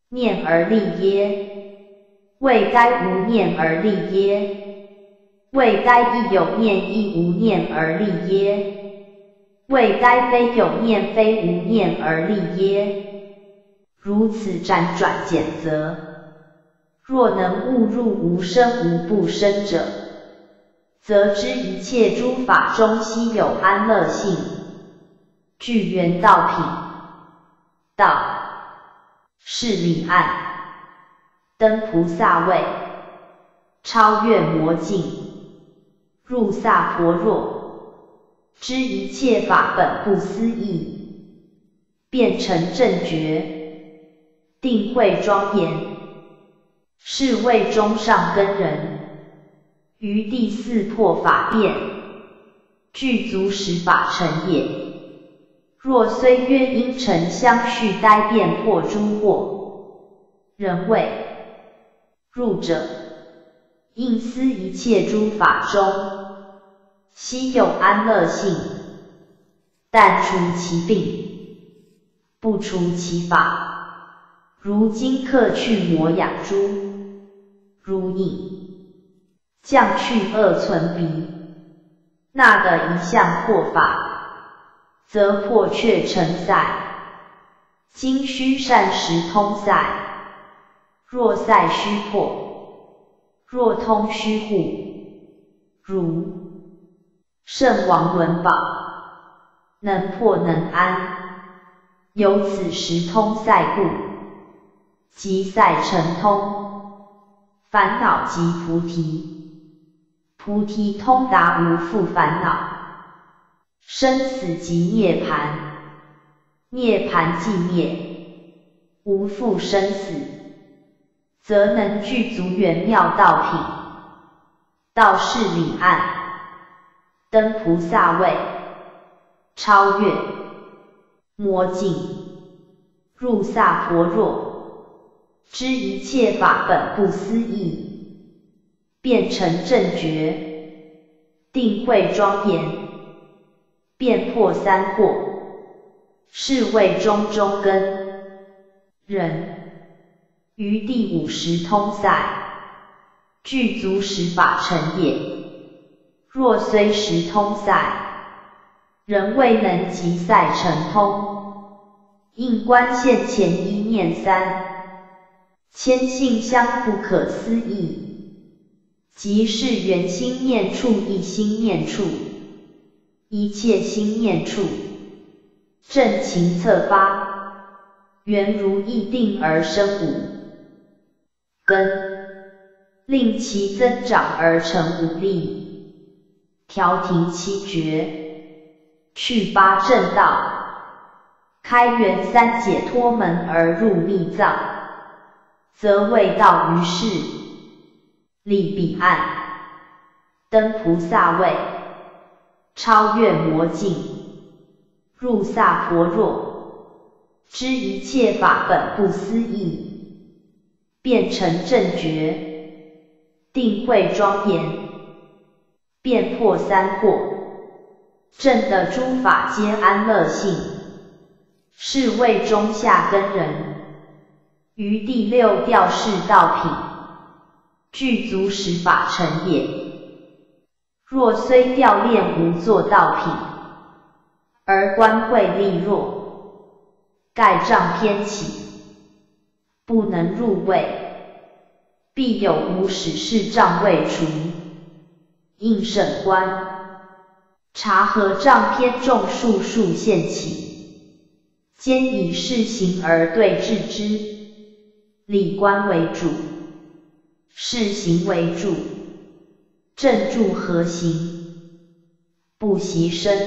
念而立耶？未该无念而立耶？未该亦有念亦无念而立耶？未该非有念非无念而立耶？如此辗转检则，若能悟入无生无不生者，则知一切诸法中悉有安乐性。具缘道品，道是彼岸，登菩萨位，超越魔境，入萨婆若，知一切法本不思议，变成正觉，定慧庄严，是谓中上根人。于第四破法变，具足十法成也。若虽曰因尘相续呆变破诸惑，人谓入者，应思一切诸法中，悉有安乐性，但除其病，不除其法。如今客去魔养诸，如影降去恶存鼻，那个一向破法，则破却成塞。今须善时通塞，若塞须破，若通须护。如圣王轮宝，能破能安，由此时通塞故，即塞成通，烦恼即菩提。菩提通达无复烦恼，生死即涅槃，涅槃即灭，无复生死，则能具足圆妙道品。道是彼岸，登菩萨位，超越魔境，入萨婆若，知一切法本不思议，变成正觉，定慧庄严，遍破三惑，是谓中中根人。于第50通塞，具足十法成也。若虽十通塞，仍未能即塞成通，应观现前一念三，千性相不可思议，即是缘心念处一心念处，一切心念处，正勤策发，缘如意定而生五根，令其增长而成五力，调停七绝，去八正道，开元三解脱门而入密藏，则谓道于世，立彼岸，登菩萨位，超越魔境，入萨婆若，知一切法本不思议，变成正觉，定慧庄严，遍破三惑，证得诸法皆安乐性，是谓中下根人。于第六调是道品，具足十法成也。若虽调练无作道品，而观慧力弱，盖障偏起，不能入位，必有无始是障未除，应审观，察合障偏重数数现起，兼以事行而对治之。理观为主，事行为助，正助合行，不习生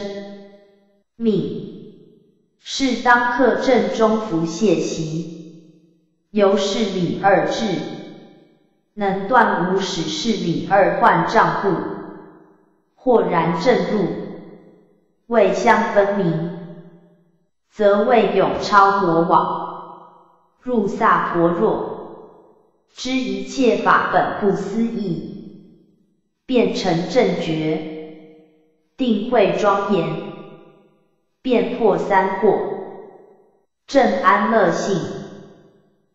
命，是当克正中伏懈习，由是理二智，能断无始是理二幻障故，豁然正入，未相分明，则谓永超魔网，入萨婆若，知一切法本不思议，变成正觉，定慧庄严，遍破三惑，正安乐性，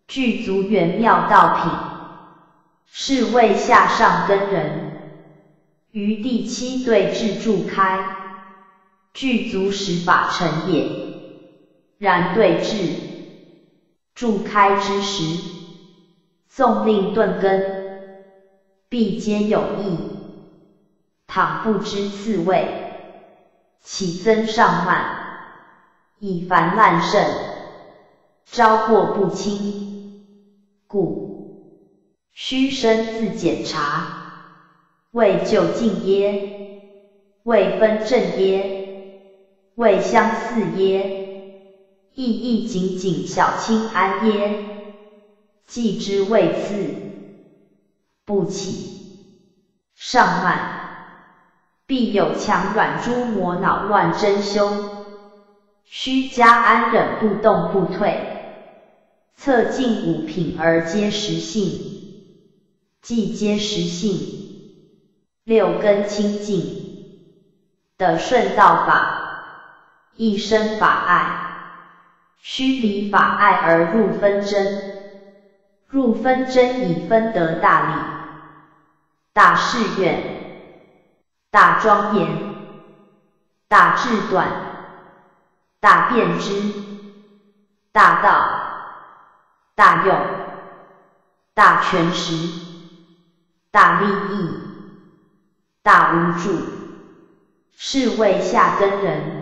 具足圆妙道品，是谓下上根人。于第七对治柱开，具足十法成也。然对治柱开之时，纵令顿根，必皆有异。倘不知次位，起增上慢，以烦滥甚，招过不清，故须深自检察。未就近耶？未分正耶？未相似耶？意义仅仅小清安耶？既之未次，不起上慢，必有强软诸魔恼乱真修。须加安忍不动不退，测尽五品而皆实性，既皆实性，六根清净，得顺道法，一生法爱，须离法爱而入分真。入分真以分得大理、大誓愿、大庄严、大智短、大辩知、大道、大用、大权实、大利益、大无助，是谓下根人。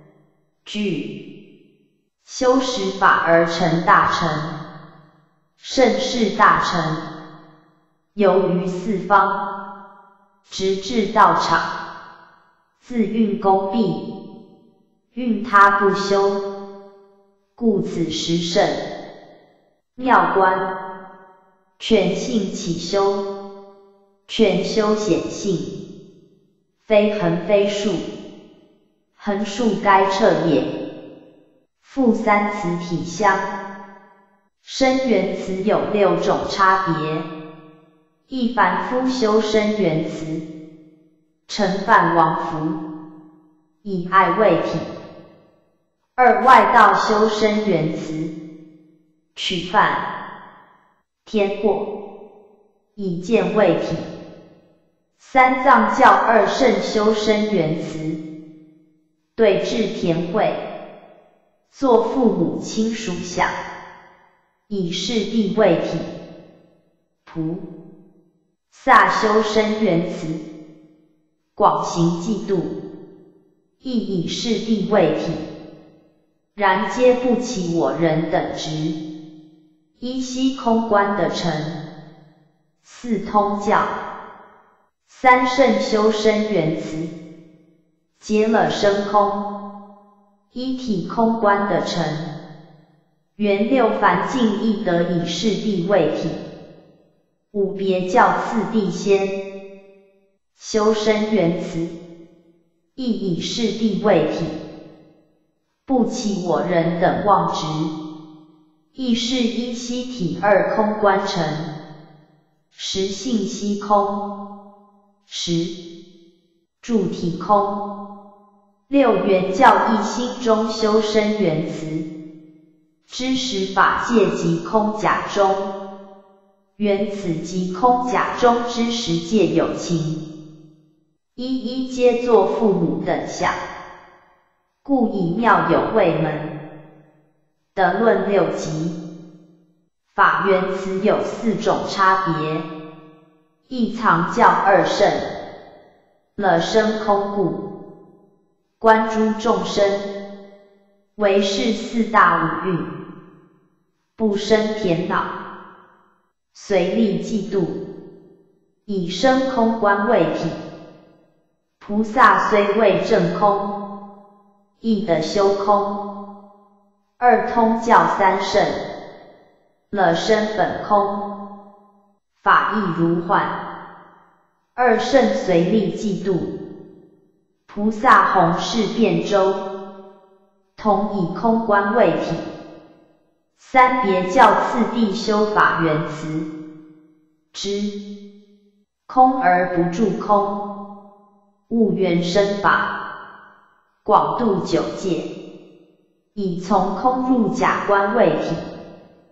具修十法而成大成，甚是大成，游于四方，直至道场，自运功毕，运他不修，故此时甚妙观。全性起修，全修显性，非横非竖，横竖该彻也。复三词体相，声缘词有六种差别。一凡夫修声缘词，成梵王符，以爱为体；二外道修声缘词，取梵天过，以见为体；三藏教二圣修声缘词，对治田会，作父母亲属想，以示地为体；菩萨修声缘词，广行济度，亦以示地为体。然皆不起我人等职，依悉空观的成。四通教、三圣修声缘词，皆了生空，依体空观的成。原六凡境亦得以示地为体。五别教次第先修声缘词，亦以示地为体，不起我人等妄执，亦是依悉体二空观成。十性悉空，十住体空。六原教义心中修声缘词，知识法界即空假中，缘此即空假中之实界有情，一一皆作父母等相，故以妙有位门。得论六集。法缘词有四种差别，一藏教二圣，了生空故，观诸众生，唯是四大五蕴，不生甜恼，随力嫉妒，以生空观为体。菩萨虽未证空，亦得修空。二通教三圣，了生本空，法亦如幻。二圣随力嫉妒，菩萨弘誓遍周，同以空观为体。三别教次第修法缘词，知空而不住空，悟缘生法，广度九界，以从空入假观为体。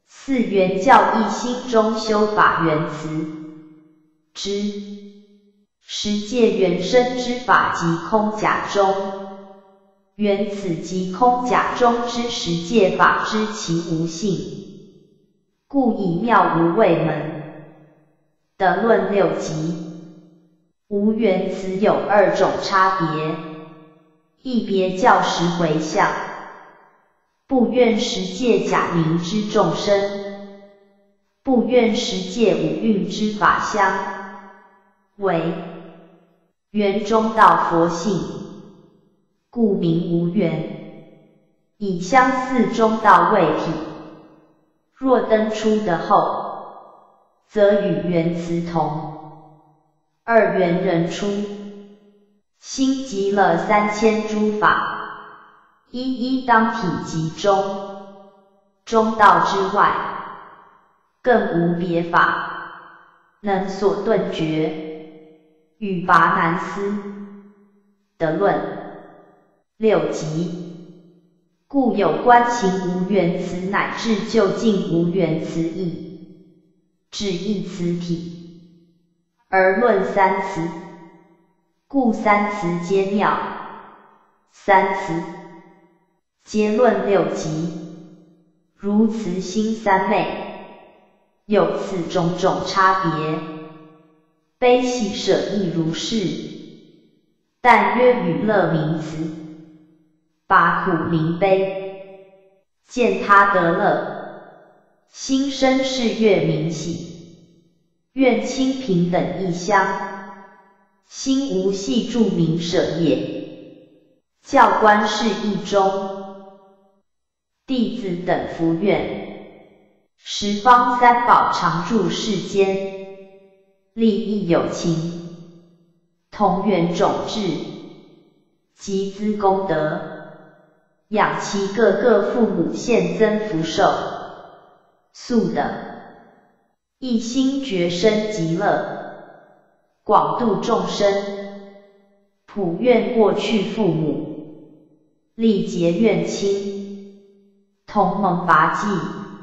四原教义心中修法原词之十界原生之法即空假中，原此即空假中之十界法之其无性，故以妙无为门的论六集。无原词有二种差别，一别教十回向，不愿十界假名之众生，不愿十界五蕴之法相，为圆中道佛性，故名无缘，以相似中道为体。若登出的后，则与原词同。二元人出，心集了3000诸法，一一当体集中，中道之外，更无别法，能所顿绝，语拔难思的论六集。故有关行无缘词乃至究竟无缘词义，指一词体。而论三词，故三词皆妙，三词皆论六集。如慈心三昧，有此种种差别。悲喜舍亦如是，但曰与乐名词，把苦名悲，见他得乐，心生是悦名喜。愿清平等异相，心无系著名舍也。教官是一中，弟子等福愿，十方三宝常住世间，利益有情，同源种智，集资功德，养其各个父母现增福寿，速的。一心觉生极乐，广度众生，普愿过去父母，力结怨亲，同盟拔济，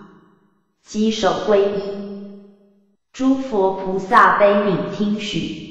稽首皈依，诸佛菩萨悲悯听许，